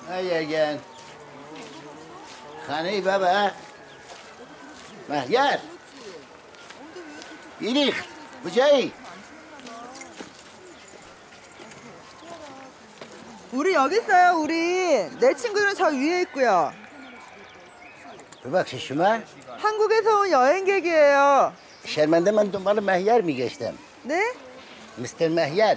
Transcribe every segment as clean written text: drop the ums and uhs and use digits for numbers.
again. خانه بابا مهیار 이리 부자이 우리 여기 있어요, 우리. 내 친구들은 저 위에 있고요. ببخشید شما 한국에서 온 여행객이에요. شرمنده من دنبال مهیار میگشتم 네? مستر مهیار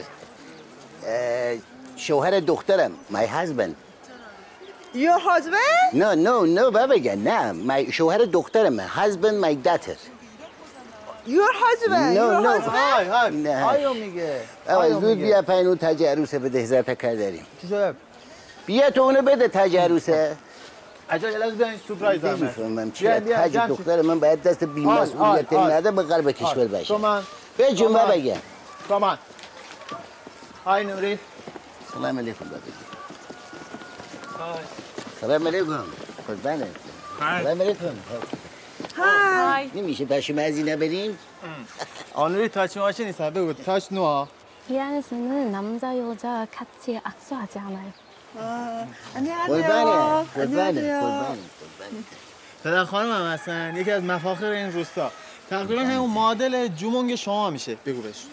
شوهر دخترم my husband Your husband? no بابا جان نه شوهر دخترم husband my daughter Your husband? Your husband? های نه. آیو میگه زود بیا پایین اون تاج عروسه بده 1000 تا کار داریم چی شده؟ بیا تو اونو بده تاج عروسه عجب یه لحظه بیاین سورپرایز دارم نمیفهمم چیه تاج دختر من باید دست بی‌مسئولیت نده به قلب کشور باشه تومان به جنبه بگم تومان های نوری سلام علیکم بابا سلام علیکم قربانت سلام علیکم Hi. نمیشه پشم از اینا بریم آنوری تاچ ماشین نیست بگو تاچ نوا 피아니스는 남자 여자 같이 악수하지 않아요. 안녕하세요. قربانت پدر خانم هم هستن یکی از مفاخر این روستا تقریبا همون معادل جومونگ شما میشه بگو بهش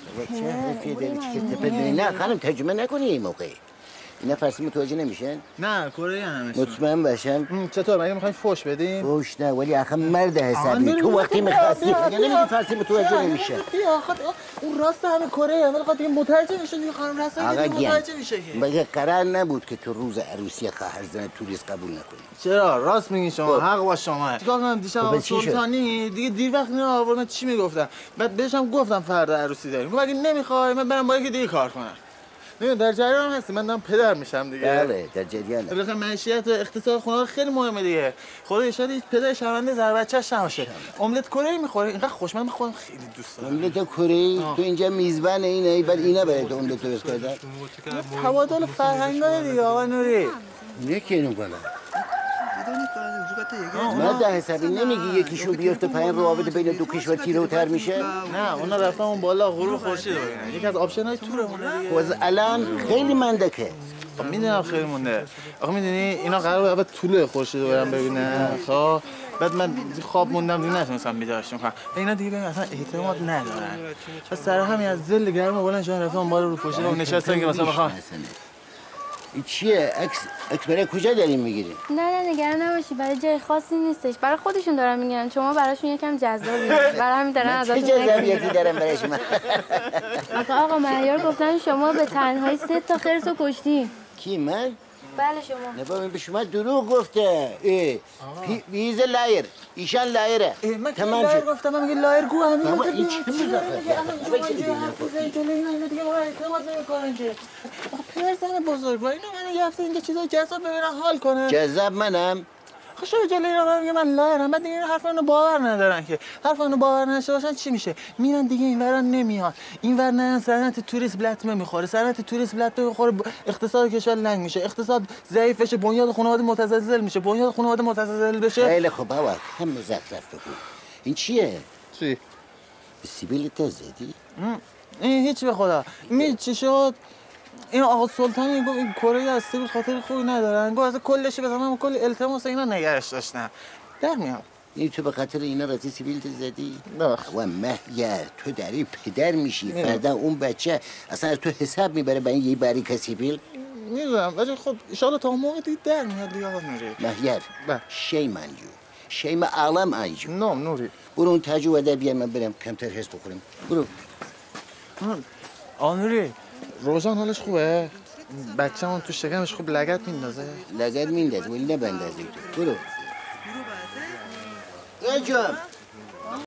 نه خانم ترجمه نکنی این موقع اینا فارسی متوجه نمیشن؟ نه کره همش مطمئن باشم چطور مگه میخواین فوش بدیم؟ فوش نه ولی آخه مرد حسابی تو وقتی میخواستی نمیگی فارسی متوجه نمیشه اون راست همه کره ولی خاطر این مترجم میشه دیگه خانم رسایی دیگه مترجم میشه که مگه قرار نبود که تو روز عروسی خواهر زن توریست قبول نکنی چرا راست میگین شما حق با شما چیکار کنم دیشب سلطانی دیگه دیر وقت اینا آوردن چی میگفتن بعد بهشم گفتم فردا عروسی داریم گفت اگه نمیخوای من برم با یکی دیگه کار کنم نه در جریان هستی من دارم پدر میشم دیگه بله در جریانم بالاخره معیشت و اقتصاد خونه خیلی مهمه دیگه خدا ایشالا هیچ پدر شرمنده زر بچه‌ش نباشه املت کره میخوره اینقدر خوشمزه من خودم خیلی دوست دارم املت کره تو اینجا میزبان اینه بعد اینا برات املت درست کردن تبادل فرهنگای دیگه آقا نوری یکی اینو بالا نه ده حسابی نمیگی یکیشون بیفته پایین روابط بین دو کشور تیره و تر میشه نه اونا رفتن اون بالا غروب خورشید رو ببینن یکی از آپشن‌های تورمونه دیگه واسه الان خیلی مندکه میدونم خیلی مونده آخه میدونی اینا قراره اول طول خورشید رو برن ببینن خب بعد من خواب موندم دیگه نتونستم بیدارشون کنم اینا دیگه ببین اصلا اعتماد ندارن پس سر همین از ذل گرم بلند شدن رفتن بالا رو خورشید و نشستن که مثلا بخوام این چیه عکس برای کجا داریم میگیریم نه نگران نباشی برای جای خاصی نیستش برای خودشون دارن میگن شما براشون یکم جذابی برای همین دارن ازتون چه جذابیتی دارم برای شما آقا مهیار گفتن شما به تنهایی 3 تا خرس رو کشتی کی من بله شما نه بابا به شما دروغ گفته ویز لایر ایشان لایره من که لایر گفتم من میگه لایر گو همین بابا این چه مزخرفه پدر زن بزرگ با اینو من یه هفته اینجا چیزای جذاب ببینم حال کنه جذاب منم خب شو جلوی اینا میگه من لایرم بعد دیگه این حرفا اینو باور ندارن که حرفا اینو باور نداشته باشن چی میشه میرن دیگه اینورا نمیان اینور نه صنعت توریسم لطمه میخوره صنعت توریسم لطمه میخوره اقتصاد کشور لنگ میشه اقتصاد ضعیف بشه بنیاد خانواده متزلزل میشه بنیاد خانواده متزلزل بشه خیلی خوب بابا هم مزخرف بگو این چیه چی به سیبیل زدی این هیچ به خدا می چی شد این آقا سلطانی گفت این کره از سیبیل خاطر خوبی ندارن گفت اصلا کلش بزنم کل التماس اینا نگرش داشتن در میاد این تو به خاطر اینا رفتی سیبیل زدی بخ و مهیار تو داری پدر میشی فردا اون بچه اصلا از تو حساب میبره با این یه باریک سیبیل میدونم ولی خب ان شاء الله تا موقع دیگه در میاد دیگه آقا نوری مهیار شیم انجو شیم عالم انجو نام نوری برو اون تاجو وده بیار من برم کمتر حس بخورم برو آقا نوری روزان حالش خوبه بچه‌مون تو شکمش خوب لگد میندازه لگد میندازه ولی نبندازه تو برو جان